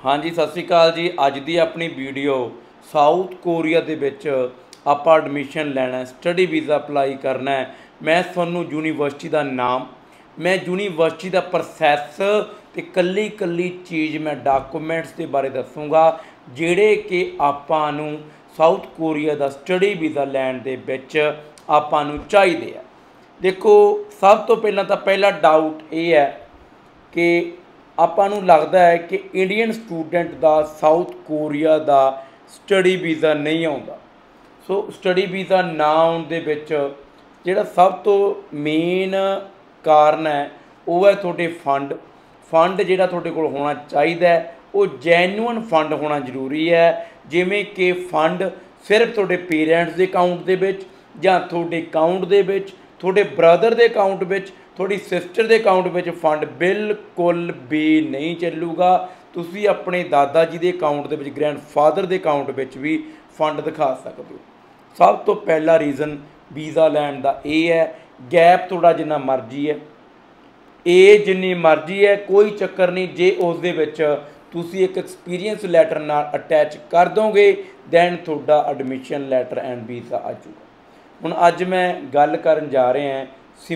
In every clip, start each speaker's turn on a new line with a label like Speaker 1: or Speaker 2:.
Speaker 1: हाँ जी, सत श्री अकाल जी। अज की अपनी वीडियो साउथ कोरिया के विच आप एडमिशन लैना, स्टडी वीज़ा अपलाई करना है। मैं तुहानूं यूनीवर्सिटी का नाम, मैं यूनीवर्सिटी का प्रोसैस ते कल्ली कल्ली चीज़ मैं डाकूमेंट्स के बारे दसूँगा जिहड़े कि आपां नूं साउथ कोरिया का स्टडी वीज़ा लैण दे विच आपां नूं चाहीदे आ। देखो, सब तो पहला डाउट यह है कि आपां नूं लगदा है कि इंडियन स्टूडेंट का साउथ कोरिया का स्टडी वीज़ा नहीं आउंदा। सो स्टडी वीज़ा ना आउण दे विच जिहड़ा सब तो मेन कारण है वह है तुहाडे फंड जिहड़ा तुहाडे कोल होना चाहिदा है वो जैनुअन फंड होना जरूरी है। जिवें कि फंड सिर्फ तुहाडे पेरेंट्स के अकाउंट दे विच जां तुहाडे अकाउंट दे विच, तुहाडे ब्रदर के अकाउंट विच, थोड़ी सिस्टर के अकाउंट में फंड बिल्कुल भी नहीं चलूगा। तुसी अपने दादा जी के अकाउंट के ग्रैंड फादर के अकाउंट में भी फंड दिखा सकते हो। सब तो पहला रीज़न वीज़ा लैन का यह है, गैप थोड़ा जिन्ना मर्जी है, एज जिन्नी मर्जी है, कोई चक्कर नहीं। जे उस दे विच तुसी एक एक्सपीरियंस लैटर नाल अटैच कर दोगे दैन तुहाडा एडमिशन लैटर एंड वीज़ा आ जाऊगा। हुण अज मैं गल करन जा रहे हैं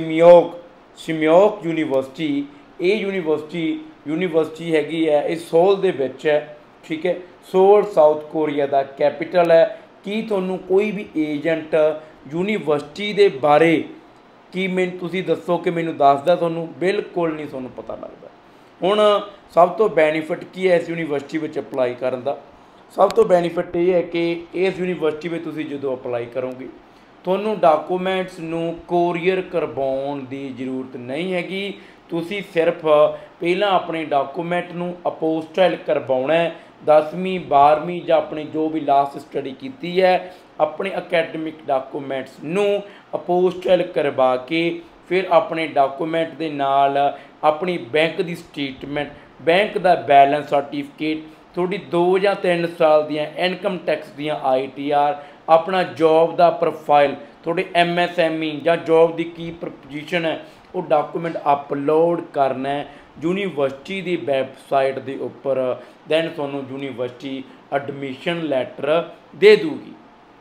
Speaker 1: सिमयोक यूनीवर्सिटी। ये यूनीवर्सिटी हैगी है, ये सोल दे विच है, ठीक है। सोल साउथ कोरिया का कैपिटल है। कि तुहानूं कोई भी एजेंट यूनीवर्सिटी के बारे कि मैनूं तुसीं दसो कि मैनूं दसदा, तुहानूं बिल्कुल नहीं तुहानूं पता लगदा। हुण सब तो बैनीफिट की है इस यूनीवर्सिटी में अपलाई करन दा? सब तो बैनीफिट ये है कि इस यूनीवर्सिटी में तुसीं जदों अपलाई करोगे तुहानूं डाकूमेंट्स नूं कोरियर करवाउण दी जरूरत नहीं हैगी। तुसीं सिर्फ पहलां अपने डाकूमेंट नूं अपोस्टाइल करवाउणा है। 10वीं 12वीं जां अपनी जो भी लास्ट स्टडी की है अपने अकैडमिक डाकूमेंट्स नूं अपोस्टाइल करवा के फिर अपने डाकूमेंट के नाल अपनी बैंक की स्टेटमेंट, बैंक का बैलेंस सर्टिफिकेट, थोड़ी 2 या 3 साल दियां इनकम टैक्स दियां ITR, अपना जॉब का प्रोफाइल, थोड़े MSME या जॉब की की पोजीशन है वो डॉक्यूमेंट अपलोड करना है यूनीवर्सिटी की वैबसाइट के उपर। दैन तुहानूं यूनीवर्सिटी एडमिशन लैटर दे दूगी।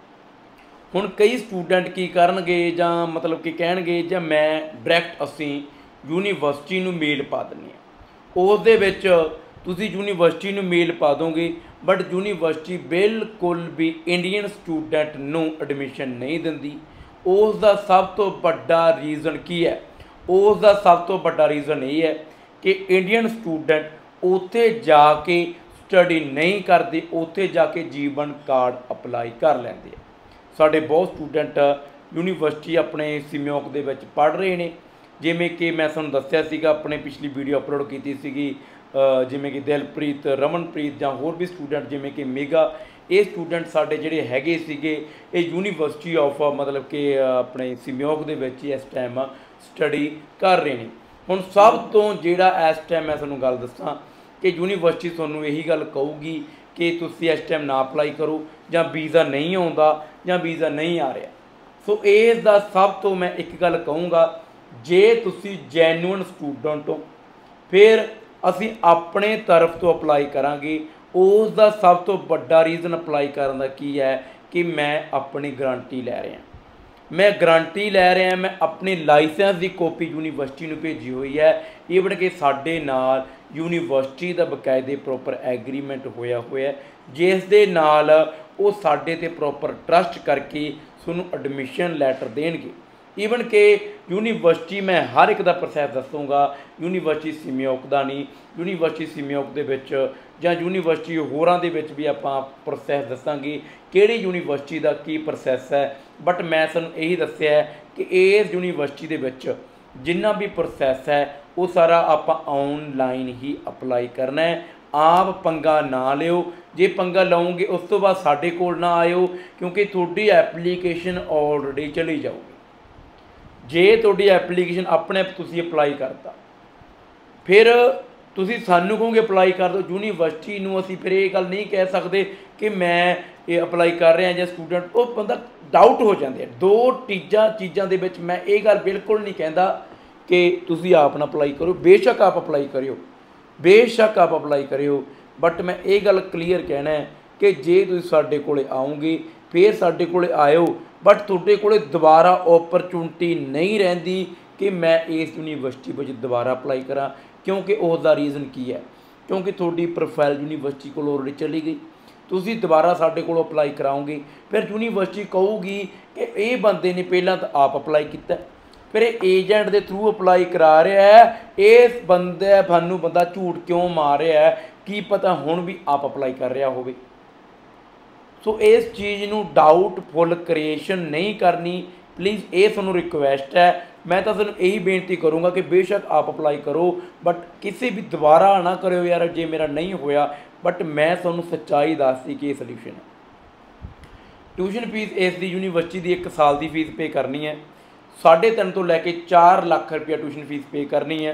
Speaker 1: हुण कई स्टूडेंट की करनगे जां मतलब कि कहणगे जां मैं डायरैक्ट असीं यूनीवर्सिटी नूं मेल पा दिंदे आ, उस दे विच तुसीं यूनीवर्सिटी नूं मेल पा दोगे बट यूनीवर्सिटी बिल्कुल भी इंडियन स्टूडेंट नूं एडमिशन नहीं दिंदी। उसका सब तो बड़ा रीज़न की है? उसका सब तो बड़ा रीज़न ये है कि इंडियन स्टूडेंट उत्थे जाके स्टडी नहीं करते, उत्थे जाके जीवन कार्ड अपलाई कर लेंदे। साडे बहुत स्टूडेंट यूनीवर्सिटी अपने सिमयोक दे विच पढ़ रहे हैं। जिवें कि मैं तुहानूं दस्सिया सीगा, अपने पिछली वीडियो अपलोड की सीगी, जिवें कि दिलप्रीत, रमनप्रीत जां होर भी स्टूडेंट जिवें कि मेगा, ये स्टूडेंट साडे जिहड़े हैगे सीगे ये यूनीवर्सिटी ऑफ मतलब कि अपने सिमयोक दे विच इस टाइम स्टडी कर रहे हैं। हुण सब तो जिहड़ा इस टाइम मैं तुहानूं गल दस्सां कि यूनीवर्सिटी तुहानूं यही गल कहूगी कि तुसीं इस टाइम ना अपलाई करो जां वीज़ा नहीं आउंदा जां वीज़ा नहीं आ रहा। सो इस दा सब तो मैं एक गल कहूँगा, जे तुसीं जैनुअन स्टूडेंट हो फिर असीं अपने तरफ तो अपलाई करांगे। उसका सब तो बड़ा रीज़न अपलाई करन दा की है कि मैं अपनी गारंटी लै रहा, मैं गारंटी लै रहा, मैं अपनी लाइसेंस की कॉपी यूनीवर्सिटी नूं भेजी हुई है। ईवन कि साडे नाल यूनीवर्सिटी का बकायदे प्रॉपर एग्रीमेंट होया है जिस दे नाल वो साडे ते प्रॉपर ट्रस्ट करके तुहानूं एडमिशन लैटर देणगे। ईवन कि यूनीवर्सिटी मैं हर एक का प्रोसैस दसूँगा, यूनीवर्सिटी सिमयोक का नहीं, यूनीवर्सिटी सिमयोक दे विच जां यूनीवर्सिटी होरां दे विच भी आपां प्रोसैस दसांगे किहड़ी यूनीवर्सिटी का की प्रोसैस है। बट मैं तुहानूं यही दस्सिया है कि इस यूनीवर्सिटी दे विच जिन्ना भी प्रोसैस है वो सारा आपां ऑनलाइन ही अपलाई करना है। आप पंगा ना लिओ, जे पंगा लाओगे उस तो बाद साडे कोल ना आयो क्योंकि तुहाडी एप्लीकेशन ऑलरेडी चली जाऊगी। जे तुहाडी एप्लीकेशन अपने आप तुसीं अपलाई करता फिर तुसीं सानूं कहोगे अपलाई कर दो, यूनीवर्सिटी नूं असीं फिर ये गल नहीं कह सकते कि मैं ये अपलाई कर रहा ਜਾਂ स्टूडेंट, वो बंदा डाउट हो जाते हैं। दो चीज़ों के विच मैं ये गल बिल्कुल नहीं कहता कि तुसीं आप ना अपलाई करो, बेशक आप अपलाई करियो, बेशक आप अपलाई करियो। बट मैं ये गल क्लीयर कहना है कि जे तुसीं साडे कोले आओगे फिर साडे कोले आयो, बट तुहाडे कोले दोबारा ओपरचुनिटी नहीं रहिंदी कि मैं इस यूनीवर्सिटी विच दोबारा अप्लाई करा। क्योंकि उसका रीज़न की है, क्योंकि तुहाडी प्रोफाइल यूनीवर्सिटी कोल ऑलरेडी चली गई। तुसीं दोबारा साडे कोल अप्लाई कराओगे, फिर यूनीवर्सिटी कहूगी कि ये बंदे ने पहलां तो आप अप्लाई किया, फिर एजेंट के थ्रू अप्लाई करा रहा है, इस बंदे सानू बंदा झूठ क्यों मार रहा है, की पता हुण भी आप अप्लाई कर रहा होवे। सो इस चीज़ नूं डाउटफुल क्रिएशन नहीं करनी। प्लीज़ ये तुहानूं रिक्वेस्ट है, मैं तो तुहानूं यही बेनती करूँगा कि बेशक आप अप्लाई करो, बट किसी भी दोबारा ना करो यार जे मेरा नहीं होया। बट मैं तुहानूं सच्चाई दसदी कि सोल्यूशन है। ट्यूशन फीस इसकी यूनीवर्सिटी की 1 साल की फीस पे करनी है, 3.5 तो लैके 4 लाख रुपया ट्यूशन फीस पे करनी है।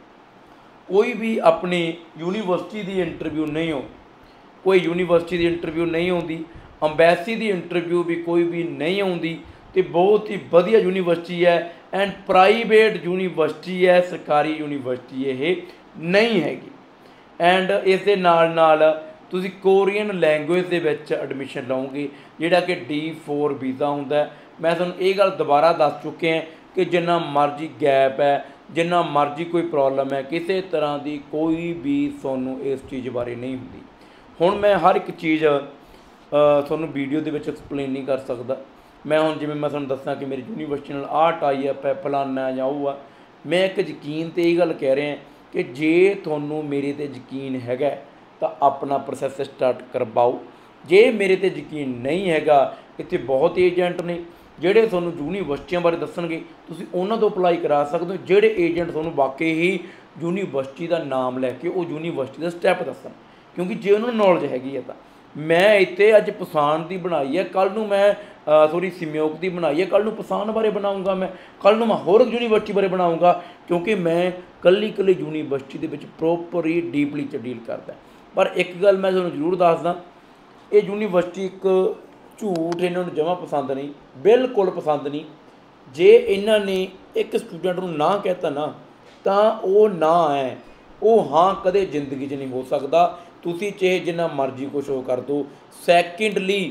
Speaker 1: कोई भी अपनी यूनीवर्सिटी की इंटरव्यू नहीं हो, कोई यूनीवर्सिटी की इंटरव्यू नहीं आती, अंबैसी की इंटरव्यू भी कोई भी नहीं आती, तो बहुत ही वधिया यूनीवर्सिटी है एंड प्राइवेट यूनीवर्सिटी है, सरकारी यूनीवर्सिटी ये नहीं हैगी। एंड इस दे नाल तुसीं कोरियन लैंगुएज दे विच एडमिशन लओगे जिहड़ा कि D4 वीज़ा हुंदा है। मैं तुहानूं ये गल दोबारा दस चुके हैं कि जिन्ना मर्जी गैप है, जिन्ना मर्जी कोई प्रॉब्लम है, किसी तरह की कोई भी तुहानूं इस चीज़ बारे नहीं हुंदी। हुण मैं हर एक चीज़ तुहानूं वीडियो दे विच एक्सप्लेन नहीं कर सकदा। मैं हुण जिवें मैं तुहानूं दस्सां कि मेरी यूनीवर्सिटी नाल आह टाई अप है, फलाना जां ओह आ, मैं एक यकीन ते ये गल कह रहा कि जे तुहानूं मेरे ते यकीन हैगा तो अपना प्रोसैस स्टार्ट करवाओ। जे मेरे ते यकीन नहीं हैगा, इत्थे बहुत एजेंट ने ਜਿਹੜੇ ਤੁਹਾਨੂੰ यूनीवर्सिटियां बारे दसणगे, तुसीं उन्हां तो अप्लाई करा सकते हो। ਜਿਹੜੇ एजेंट ਤੁਹਾਨੂੰ वाकई ही यूनीवर्सिटी का नाम लैके वो यूनीवर्सिटी का स्टैप दसन, क्योंकि जे उन्होंने नॉलेज हैगी है तो मैं इत्थे अज पछाण की बनाई है, कल नूं मैं सॉरी सिम्योक की बनाई है, कल नूं पछाण बारे बनाऊँगा, मैं कल नूं मैं होर यूनीवर्सिटी बारे बनाऊँगा, क्योंकि मैं कल्ली यूनीवर्सिटी के प्रोपर ही डीपली च डील करदा। पर एक गल मैं तुहानूं जरूर दसदा, ये यूनीवर्सिटी एक झूठ इन्होंने जमा पसंद नहीं, बिल्कुल पसंद नहीं। जे इन्होंने एक स्टूडेंट नूं ना कहता ना तो वह ना है, वो हाँ कदे जिंदगी च नहीं हो सकता। तुसीं चाहे जिन्ना मर्जी कुछ हो कर दो। सैकेंडली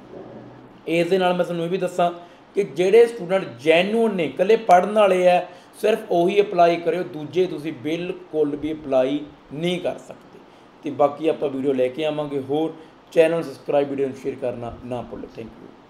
Speaker 1: इस दे नाल मैं तुहानूं ये भी दस्सां कि जिहड़े स्टूडेंट जैनुअन ने कल्ले पढ़न वाले है, सिर्फ उही अप्लाई करो, दूजे तुसीं बिल्कुल भी अप्लाई नहीं कर सकते। तो बाकी आप वीडियो लेके आवांगे होर। चैनल सब्सक्राइब वीडियो शेयर करना ना भुल्लो। Thank you.